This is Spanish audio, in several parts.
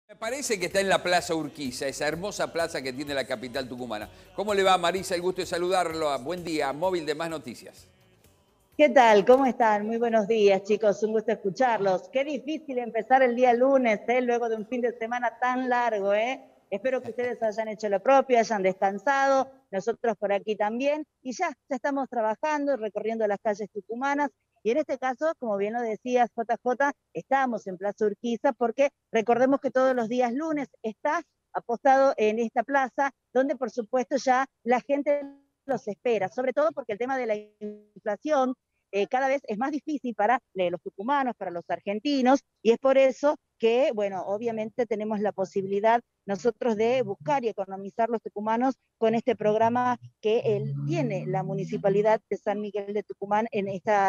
Me parece que está en la Plaza Urquiza, esa hermosa plaza que tiene la capital tucumana. ¿Cómo le va, Marisa? El gusto de saludarlo. Buen día, móvil de Más Noticias. ¿Qué tal? ¿Cómo están? Muy buenos días, chicos. Un gusto escucharlos. Qué difícil empezar el día lunes, luego de un fin de semana tan largo, ¿eh? Espero que ustedes hayan hecho lo propio, hayan descansado, nosotros por aquí también, y ya estamos trabajando, recorriendo las calles tucumanas, y en este caso, como bien lo decías, JJ, estamos en Plaza Urquiza porque recordemos que todos los días lunes está apostado en esta plaza, donde por supuesto ya la gente los espera, sobre todo porque el tema de la inflación cada vez es más difícil para los tucumanos, para los argentinos, y es por eso que, bueno, obviamente tenemos la posibilidad nosotros de buscar y economizar los tucumanos con este programa que tiene la Municipalidad de San Miguel de Tucumán en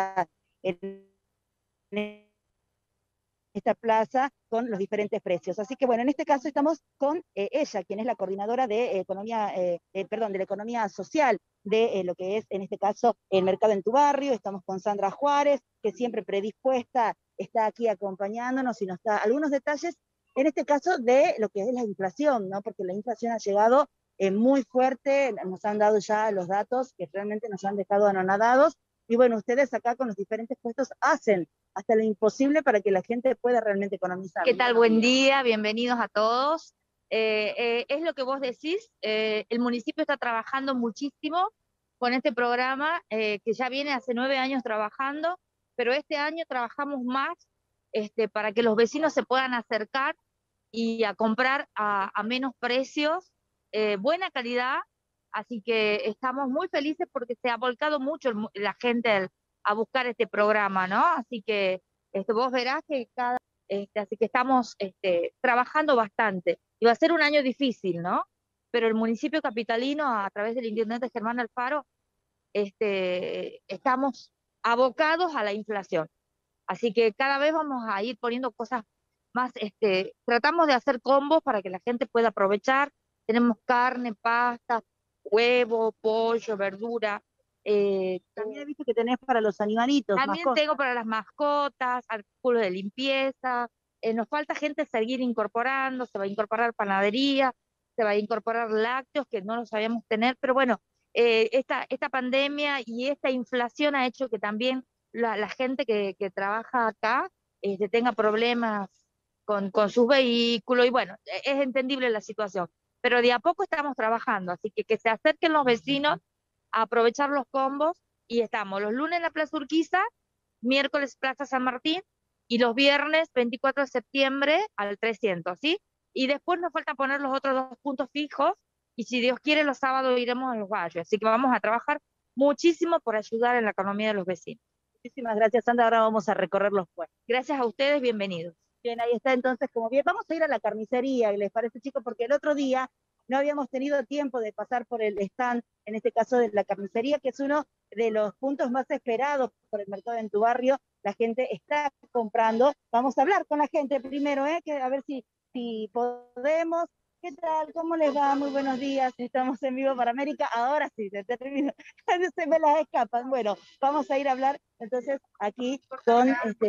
esta plaza con los diferentes precios. Así que bueno, en este caso estamos con ella, quien es la coordinadora de de la economía social de lo que es, en este caso, el mercado en tu barrio. Estamos con Sandra Juárez, que siempre predispuesta está aquí acompañándonos y nos da algunos detalles, en este caso, de lo que es la inflación, ¿no? Porque la inflación ha llegado muy fuerte, nos han dado ya los datos que realmente nos han dejado anonadados, y bueno, ustedes acá con los diferentes puestos hacen hasta lo imposible para que la gente pueda realmente economizar. ¿Qué tal? Buen día, bienvenidos a todos. Es lo que vos decís, el municipio está trabajando muchísimo con este programa que ya viene hace 9 años trabajando, pero este año trabajamos más para que los vecinos se puedan acercar y a comprar a menos precios, buena calidad, así que estamos muy felices porque se ha volcado mucho la gente a buscar este programa, ¿no? Así que vos verás que así que estamos trabajando bastante. Y va a ser un año difícil, ¿no? Pero el municipio capitalino, a través del intendente Germán Alfaro, estamos abocados a la inflación. Así que cada vez vamos a ir poniendo cosas más, tratamos de hacer combos para que la gente pueda aprovechar. Tenemos carne, pasta, huevo, pollo, verdura. También he visto que tenés para los animalitos, también mascotas. tengo para las mascotas, artículos de limpieza. Nos falta gente seguir incorporando, se va a incorporar panadería, se va a incorporar lácteos que no los sabíamos tener, pero bueno, esta pandemia y esta inflación ha hecho que también la gente que trabaja acá tenga problemas con sus vehículos, y bueno, es entendible la situación, pero de a poco estamos trabajando, así que se acerquen los vecinos a aprovechar los combos, y estamos los lunes en la Plaza Urquiza, miércoles Plaza San Martín, y los viernes 24 de septiembre al 300, ¿sí? Y después nos falta poner los otros 2 puntos fijos, y si Dios quiere los sábados iremos a los barrios, así que vamos a trabajar muchísimo por ayudar en la economía de los vecinos. Muchísimas gracias, Sandra. Ahora vamos a recorrer los puestos. Gracias a ustedes, bienvenidos. Bien, ahí está entonces, como bien, vamos a ir a la carnicería, ¿les parece, chicos? Porque el otro día no habíamos tenido tiempo de pasar por el stand, en este caso de la carnicería, que es uno de los puntos más esperados por el mercado en tu barrio. La gente está comprando. Vamos a hablar con la gente primero, a ver si podemos. ¿Qué tal? ¿Cómo les va? Muy buenos días. Estamos en vivo para América. Ahora sí, se terminó. Se me las escapan. Bueno, vamos a ir a hablar entonces aquí con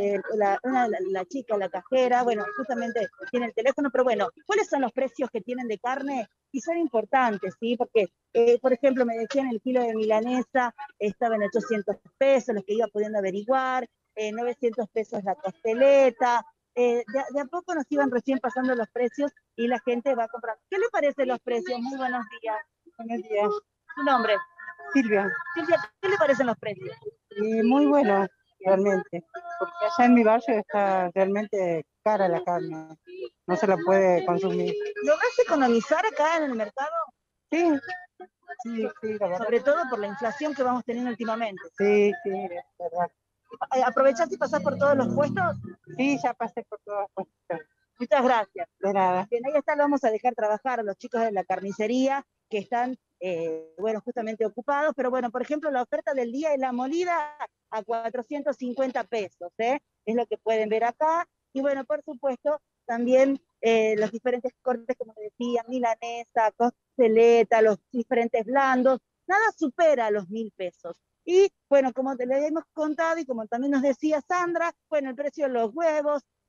la chica, la cajera. Bueno, justamente tiene el teléfono, pero bueno, ¿cuáles son los precios que tienen de carne? Y son importantes, ¿sí? Porque, por ejemplo, me decían el kilo de milanesa estaba en 800 pesos, los que iba pudiendo averiguar, 900 pesos la costeleta. De a poco nos iban recién pasando los precios y la gente va a comprar. ¿Qué le parecen los precios? Muy buenos días. Buenos días, ¿Su nombre? Silvia. Silvia, ¿qué le parecen los precios? Muy bueno, realmente, porque allá en mi barrio está realmente cara la carne, no se la puede consumir. ¿Logras economizar acá en el mercado? Sí, sí, la verdad. Sobre todo por la inflación que vamos teniendo últimamente. Sí, es verdad. ¿Aprovechás y pasás por todos los puestos? Sí, ya pasé por todas las cosas. Muchas gracias. De nada. Bien, ahí está, lo vamos a dejar trabajar a los chicos de la carnicería que están, bueno, justamente ocupados, pero bueno, por ejemplo, la oferta del día es la molida a 450 pesos, es lo que pueden ver acá, y bueno, por supuesto, también los diferentes cortes, como decía, milanesa, costeleta, los diferentes blandos, nada supera los 1.000 pesos. Y bueno, como te le hemos contado y como también nos decía Sandra, bueno, el precio de los huevos,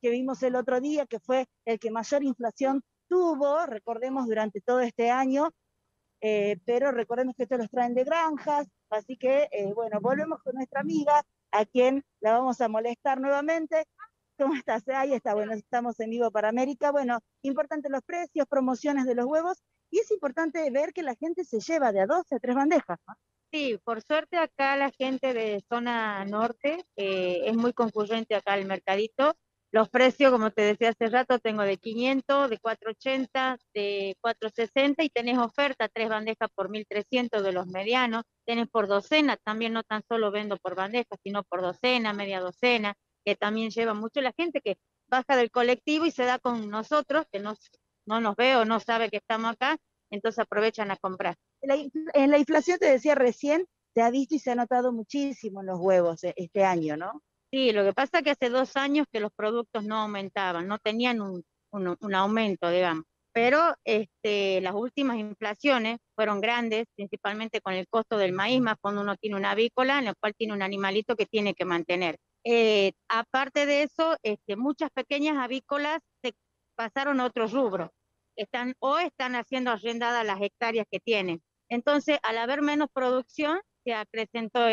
que vimos el otro día, que fue el que mayor inflación tuvo, recordemos, durante todo este año, pero recordemos que estos los traen de granjas, así que, bueno, volvemos con nuestra amiga, a quien la vamos a molestar nuevamente. ¿Cómo estás? Ahí está, bueno, estamos en Vivo para América. Bueno, importante los precios, promociones de los huevos, y es importante ver que la gente se lleva de a 12 a 3 bandejas, ¿no? Sí, por suerte acá la gente de zona norte es muy concurrente acá el mercadito. Los precios, como te decía hace rato, tengo de 500, de 480, de 460 y tenés oferta, 3 bandejas por 1300 de los medianos. Tenés por docena, también no tan solo vendo por bandeja, sino por docena, media docena, que también lleva mucho la gente que baja del colectivo y se da con nosotros, que no nos ve o no sabe que estamos acá, entonces aprovechan a comprar. En la inflación, te decía recién, se ha visto y se ha notado muchísimo en los huevos este año, ¿no? Sí, lo que pasa es que hace 2 años que los productos no aumentaban, no tenían un aumento, digamos. Pero las últimas inflaciones fueron grandes, principalmente con el costo del maíz, más cuando uno tiene una avícola, en la cual tiene un animalito que tiene que mantener. Aparte de eso, muchas pequeñas avícolas se pasaron a otros rubros. Están haciendo arrendadas las hectáreas que tienen. Entonces, al haber menos producción, se acrecentó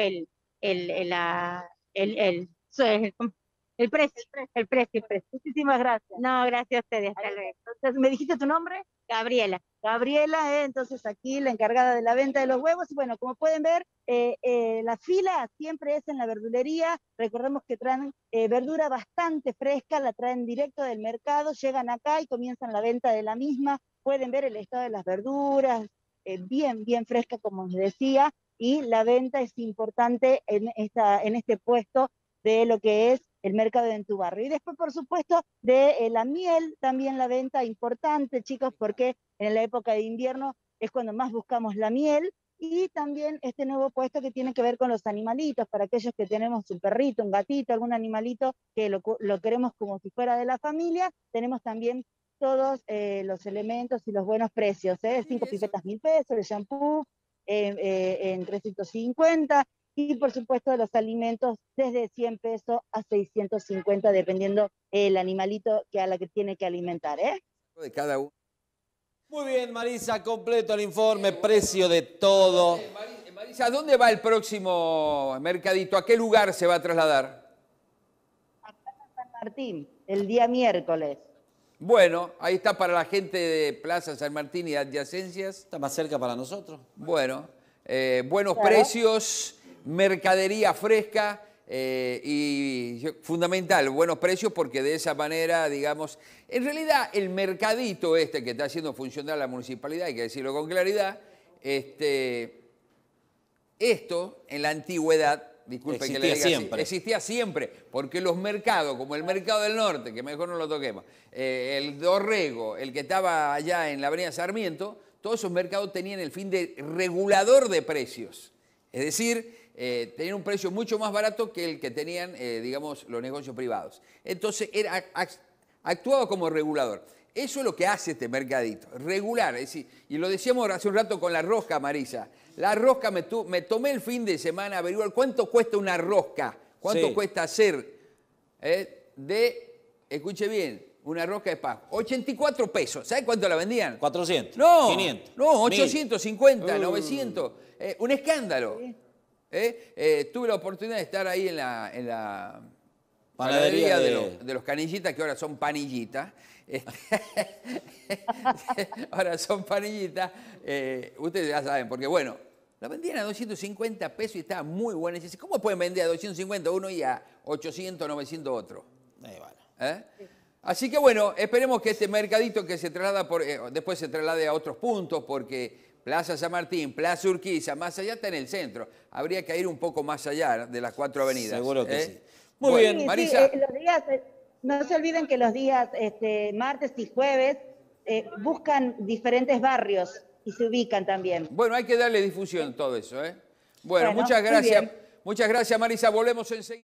el precio. Muchísimas gracias. No, gracias a ustedes, hasta luego. Entonces, ¿me dijiste tu nombre? Gabriela. Gabriela, entonces aquí la encargada de la venta de los huevos. Y bueno, como pueden ver, la fila siempre es en la verdulería. Recordemos que traen verdura bastante fresca, la traen directo del mercado, llegan acá y comienzan la venta de la misma. Pueden ver el estado de las verduras, bien fresca, como les decía, y la venta es importante en este puesto de lo que es el mercado en tu barrio. Y después, por supuesto, de la miel, también la venta importante, chicos, porque en la época de invierno es cuando más buscamos la miel, y también este nuevo puesto que tiene que ver con los animalitos, para aquellos que tenemos un perrito, un gatito, algún animalito que lo queremos como si fuera de la familia, tenemos también todos los elementos y los buenos precios, 5 pipetas 1000 pesos, el shampoo en 350, y por supuesto los alimentos desde 100 pesos a 650, dependiendo el animalito a la que tiene que alimentar, ¿eh? De cada uno. Muy bien, Marisa, completo el informe, precio de todo. Marisa, ¿a dónde va el próximo mercadito? ¿A qué lugar se va a trasladar? A Plaza San Martín, el día miércoles. Bueno, ahí está para la gente de Plaza San Martín y adyacencias. Está más cerca para nosotros. Bueno, buenos Claro. Precios, mercadería fresca y fundamental, buenos precios, porque de esa manera, digamos, en realidad el mercadito que está haciendo funcionar la municipalidad, hay que decirlo con claridad, esto en la antigüedad, disculpe que le diga siempre. así, existía siempre, porque los mercados, como el Mercado del Norte, que mejor no lo toquemos, el Dorrego, el que estaba allá en la Avenida Sarmiento, todos esos mercados tenían el fin de regulador de precios. Es decir, tenían un precio mucho más barato que el que tenían, digamos, los negocios privados. Entonces, actuaba como regulador. Eso es lo que hace este mercadito, regular. Es decir, y lo decíamos hace un rato con la rosca, Marisa. La rosca, me tomé el fin de semana a averiguar cuánto cuesta una rosca, cuánto cuesta hacer escuche bien, una rosca de Pascua. 84 pesos. ¿Sabes cuánto la vendían? 400, No, 500. no, 850, 900. Un escándalo. Sí. Tuve la oportunidad de estar ahí en la Panadería de los canillitas, que ahora son panillitas. Ahora son panillitas. Ustedes ya saben, porque bueno, la vendían a 250 pesos y estaba muy buena. Y dice, ¿cómo pueden vender a 250 uno y a 800, 900 otro? Bueno. Así que bueno, esperemos que este mercadito que se traslada después se traslade a otros puntos, porque Plaza San Martín, Plaza Urquiza, más allá está en el centro. Habría que ir un poco más allá de las 4 avenidas. Seguro que sí. Muy Bueno, bien, Marisa. Los días, no se olviden que los días martes y jueves buscan diferentes barrios y se ubican también. Bueno, hay que darle difusión a todo eso, ¿eh? Bueno, Bueno, muchas muy gracias. bien. Muchas gracias, Marisa. Volvemos enseguida.